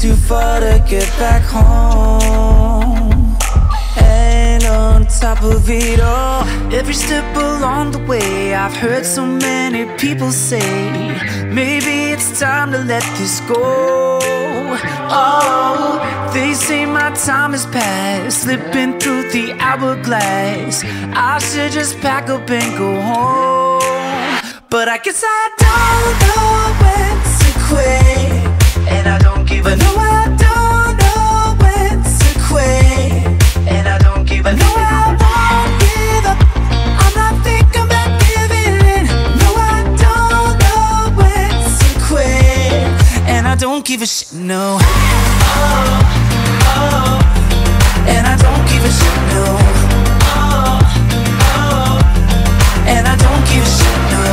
too far to get back home. And on top of it all, every step along the way, I've heard so many people say, maybe it's time to let this go. Oh, they say my time is past, slipping through the hourglass. I should just pack up and go home. But I guess I don't know when to quit, and I don't give a no, I don't know when to quit, and I don't give a no, I won't give up. I'm not thinking about giving in. No, I don't know when to quit, and I don't give a shit, no. Oh, oh, and I don't give a shit, no. Oh, oh, and I don't give a shit, no.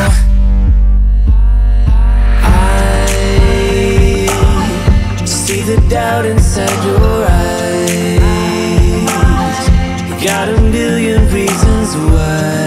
See the doubt inside your eyes. You got a million reasons why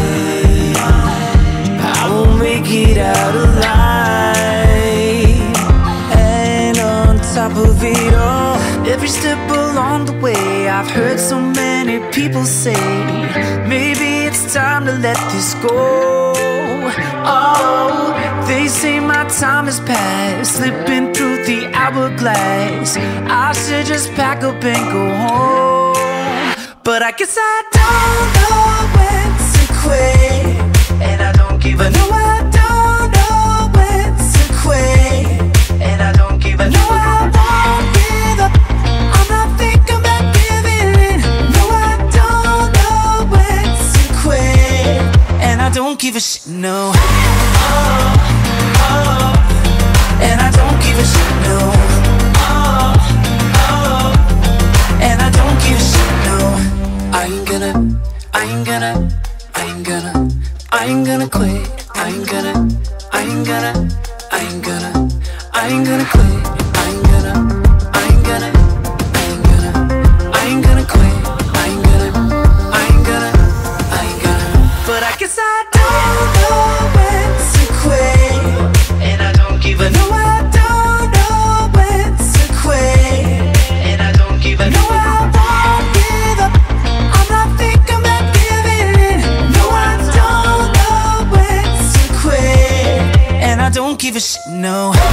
I won't make it out alive. And on top of it all, every step along the way, I've heard so many people say, maybe it's time to let this go. Oh, they say my time is past, slipping through the hourglass. I should just pack up and go home. But I guess I don't know when to quit, and I don't give a no, I don't know when to quit, and I don't give a no, I won't give up. I'm not thinking about giving in. No, I don't know when to quit, and I don't give a shit, no. And I don't give a shit, no. Oh, oh, and I don't give a shit, no. I ain't gonna quit. I ain't gonna quit. But I guess I don't know when to quit, and I don't give a no, I don't know when to quit, and I don't give a no, I won't give up. I'm not thinking about giving in. No, I don't know when to quit, and I don't give a shit, no.